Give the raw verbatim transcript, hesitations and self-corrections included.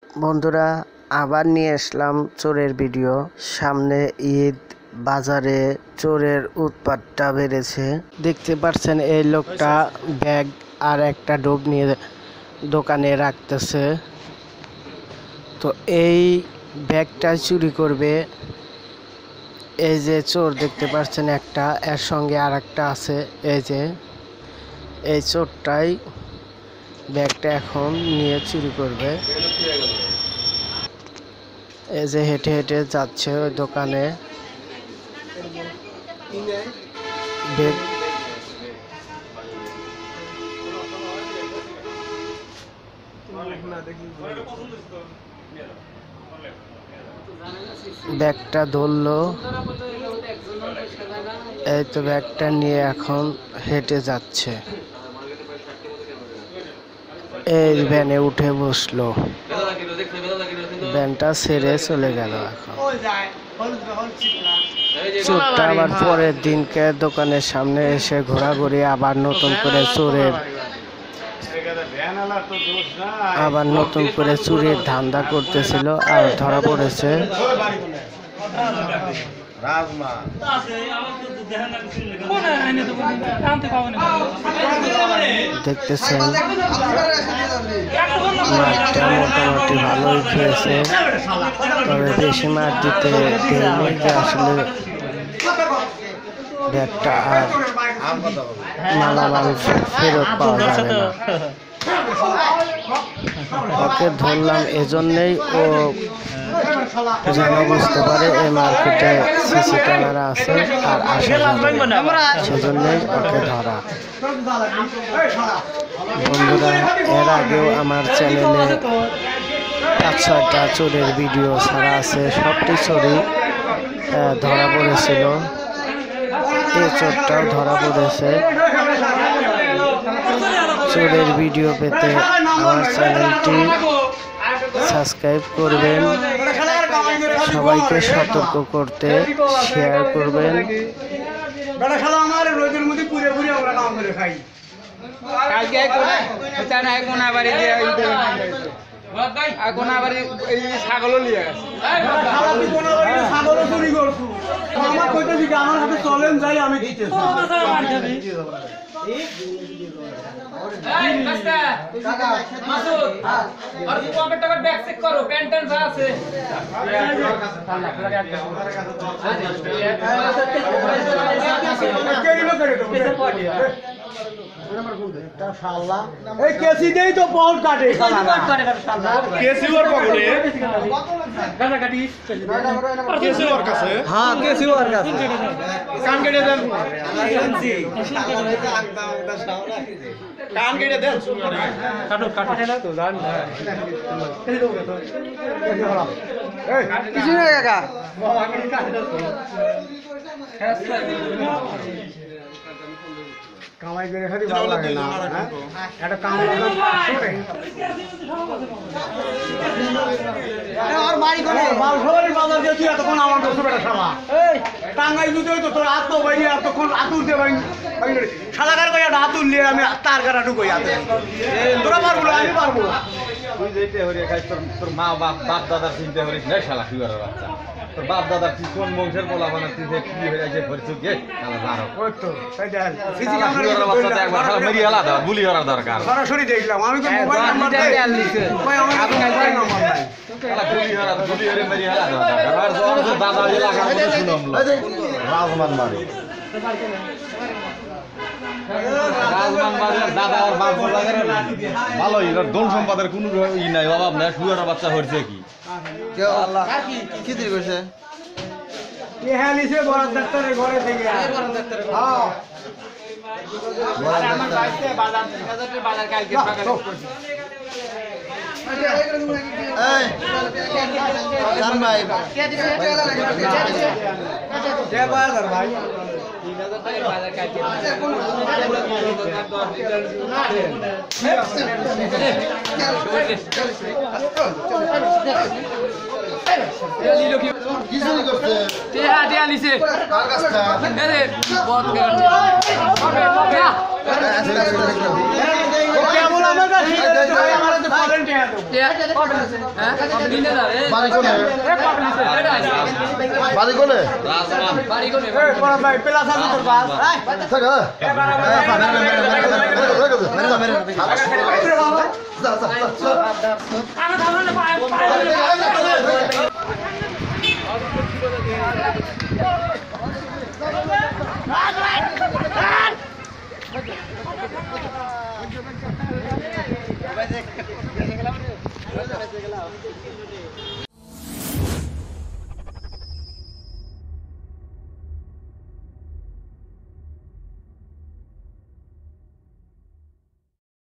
বন্ধুরা আবার নিয়ে আসলাম চোরের ভিডিও। সামনে ঈদ, বাজারে চোরের উৎপাতটা বেড়েছে। দেখতে পাচ্ছেন এই লোকটা ব্যাগ আর একটা ডোব নিয়ে দোকানে রাখতেছে। তো এই ব্যাগটা চুরি করবে। এই যে চোর দেখতে পাচ্ছেন একটা, এর সঙ্গে আর একটা আছে। এই যে এই চোরটাই ব্যাগটা এখন নিয়ে চুরি করবে। এই যে হেঁটে হেঁটে যাচ্ছে ওই দোকানে। ব্যাগ ব্যাগটা ধরলো। এই তো ব্যাগটা নিয়ে এখন হেঁটে যাচ্ছে। এই ভ্যানে উঠে বসলো, ভ্যানটা ছেড়ে চলে গেল। এখন চোরটা আবার পরের দিনকে দোকানের সামনে এসে ঘোরাঘুরি আবার নতুন করে চোরের আবার নতুন করে চুরির ধান্দা করতেছিল আর ধরা পড়েছে। দেখতেছেন মাঠটা মোটামুটি ভালোই খেয়েছে, তবে বেশি মাঠ দিতে দেয়নি যে আসলে ব্যাগটা আর মালামাল ফেরত পাওয়া যাবে না। ওকে ধরলাম এজন্যই ও যেন বুঝতে পারে এই মার্কেটে সিসি ক্যামেরা আছে আর আসা যাবে, সেজন্যই ওকে ধরা। বন্ধুরা, এর আগেও আমার চ্যানেলে পাঁচ ছয়টা চোরের ভিডিও ছাড়া আছে, সবটি চোরই ধরা পড়েছিল। এই চোরটাও ধরা পড়েছে। চোরের ভিডিও পেতে আমার চ্যানেলটি সাবস্ক্রাইব করবেন, সবাইকে সতর্ক করতে শেয়ার করবেন। ছাগল লিয়ে গেছে, আমার হাতে চলেন যাই আমি কেসি দেই তো বহুত কাটে কেসি ওর পকড়ে গাজা কাটি কেসি ওর কাছে। হ্যাঁ কেসি ওর কাছে কান কেটে দেন, কান কেটে দেন, কাটো কাটো না তো জান না কেসি দাও তো এই কিছু না কাকা বাবা কাটি কাটে দাও কামাই করে খালি ভালো লাগে না। একটা কামাই করে আর মারি করে মাল সবারই বাজার দিয়ে তুই এতক্ষণ আমার দোষ বেটা শালা এই টাঙ্গাই যদি হইতো তোর হাত তো বাইরে এতক্ষণ হাত উঠতে পারি শালাকার কই হাত উঠলে আমি তার কাটা ঢুকই হাতে তোরা পারবো না আমি পারবো। তুই যেতে হরি খাই তোর তোর মা বাপ বাপ দাদার চিন্তা করিস না শালা কি করার বাচ্চা। তোর বাপ দাদার তুই কোন বংশের বলা বানা তুই যে কি হয়ে আছে পরিচয় গে শালা জানো ওই তো তাই দেখ সিসি ক্যামেরা বাচ্চাটা একবার শালা মেরি হেলা দাও গুলি করার দরকার। সরাসরি দেখলাম আমি তো মোবাইল নাম্বার দেই ভাই আমার মোবাইল নাম্বার নাই শালা গুলি করার গুলি করে মেরি হেলা দাও আর জোর জোর দাদা এলাকার মধ্যে শুনলাম রাজমান মারি রাজমান বাজার দাদা আর বাপ বাজার ভালোই এর দোল সম্পাদের কোনো ই নাই অভাব নাই। শুয়ার বাচ্চা হইছে কি কেউ আল্লাহ কি কি দিল কইছে কে হালিছে বড় ডাক্তারের ঘরে থেকে বড় ডাক্তারের হ্যাঁ আর আমার বাইতে বাজার বাজারের বাজার কালকে ফাঁকা করছি। এই জান ভাই কে দিছে কে বাজার ভাই তিন হাজার টাকা বাজার কালকে কেমন আমার আমার তো কলেন টিয়া দেবো হ্যাঁ দিনে না রে বাড়ি কোনে বাড়ি কোনে বাড়ি কোনে এই বড় ভাই পেলা সাথে তোর পাস থাকা বাবা